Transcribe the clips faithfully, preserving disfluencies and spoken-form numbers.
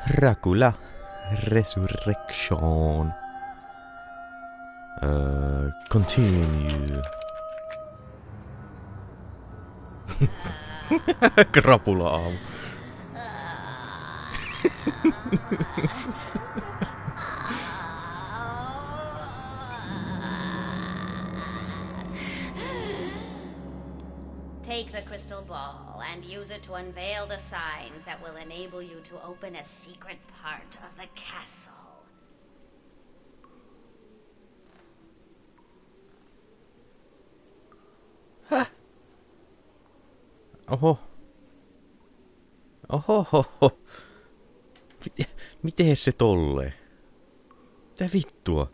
Dracula Resurrection. Uh, continue. Krapula-aamu. Take the crystal ball and use it to unveil the signs that will enable you to open a secret part of the castle. Häh? Oho. Oho, hoho. Miten, miten se tolleen? Mitä vittua?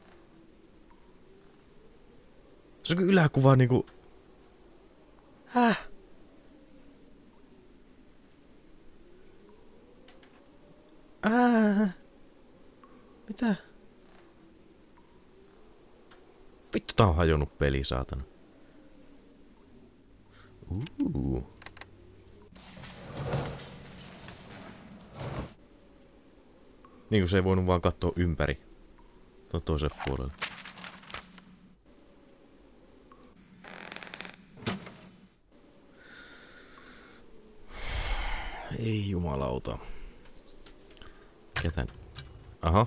Se on yläkuva niinku... Häh? Ää? Mitä? Vittu, tää on hajonnut peli, saatana. Uh. Niinku se ei voinut vaan katsoa ympäri. Tuon toiselle puolelle. Ei jumalauta. Ketän? Aha.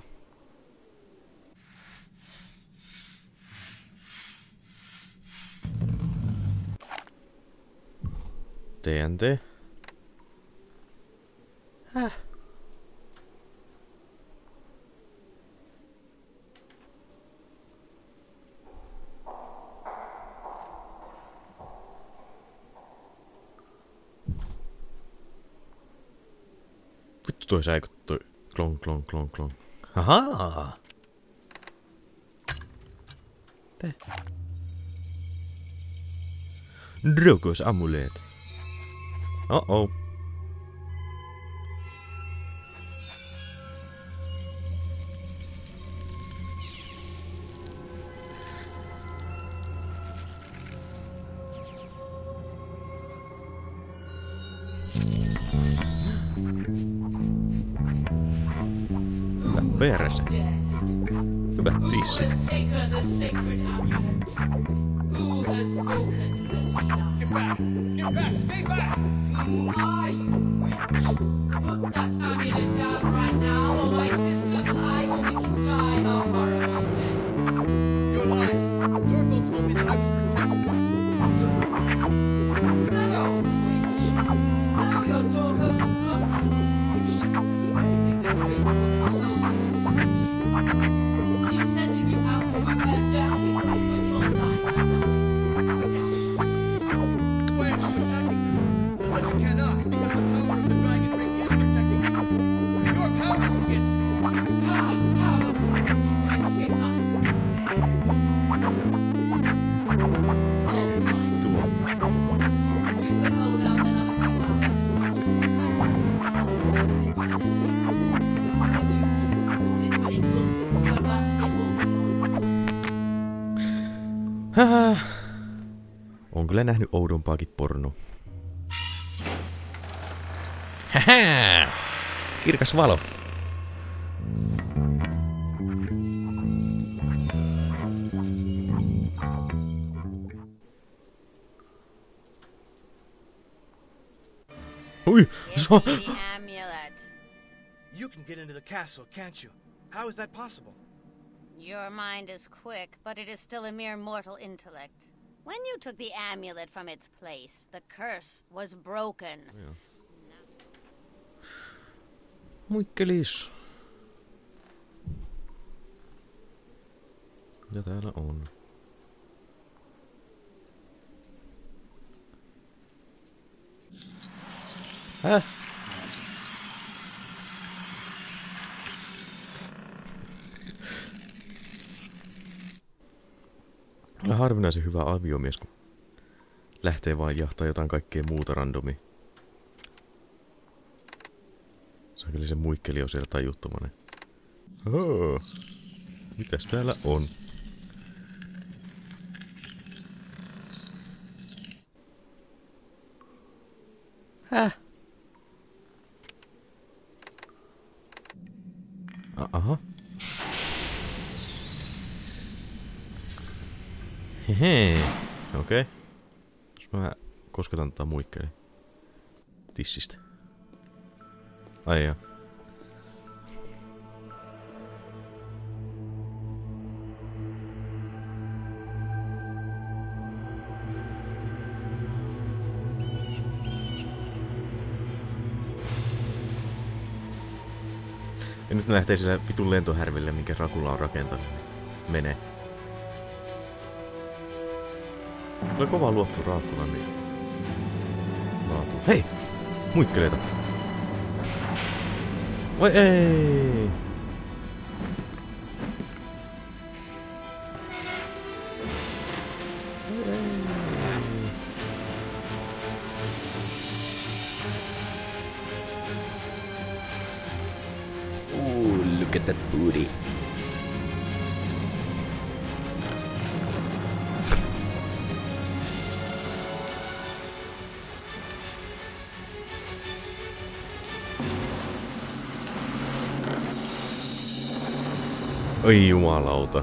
T N T. Häh? Vittu toi säikut toi klon klon klon klon. Ahaa! Te. Drogos amuleet. Oh oh. Hyvä perse. Hyvä tissi. Get back! Get back! Stay back! I put that amulet down right now, or my sisters and I will make you die a horrible death. You're lying. Dorgal told me that I was protected. No! So your daughter's She's sending you out to do her dirty, but you'll die. Why aren't you attacking me? Unless you cannot, because the power of the dragon ring is protecting you. You're powerless against me. How powerless can escape us? You can hold out another few hours at most. It's an exhausted server, is all. On kyllä nähnyt oudompaakin pornoa. Hähää! Kirkas valo. Ui! Se on... Give me the amulet. You can get into the castle, can't you? How is that possible? Your mind is quick, but it is still a mere mortal intellect. When you took the amulet from its place, the curse was broken. Muikkelis. Ja täällä on. Häh? Kyllä harvinaisen hyvä aviomies, kun lähtee vaan jahtaa jotain kaikkea muuta randomia. Se on kyllä se muikkeli on siellä tajuttomainen. Oh, mitäs täällä on? Häh? Aha. Hehe. Okei. Okay. Jos mä kosketan tätä muikkeli. Tissistä. Ai joo. Ja nyt ne lähtee sille vitun lentohärville, minkä Rakula on rakentanut. Menee. Tulee kova luottu Rakulan niin laatu. Hei! Muikkeleita! Voi ei! Ooh, look at that booty. Oi jumalauta.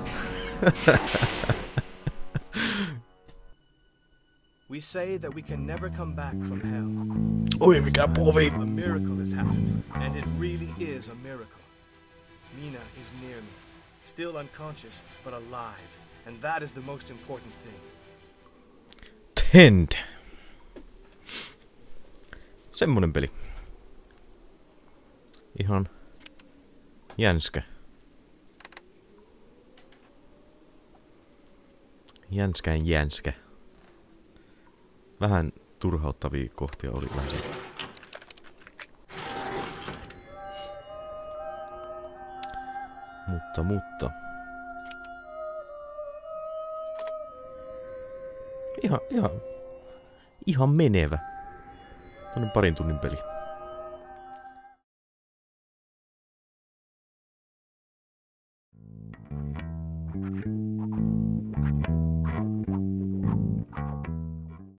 We say that we can never come back from hell. Oi mikä puovi! A miracle has happened, and it really is a miracle. Mina is near me, still unconscious, but alive, and that is the most important thing. Tend. Semmonen peli. Ihan jänskä. Jänskään jänskä. Vähän turhauttavia kohtia oli lähes. Mutta, mutta. Ihan, ihan, ihan menevä. Toinen parin tunnin peli.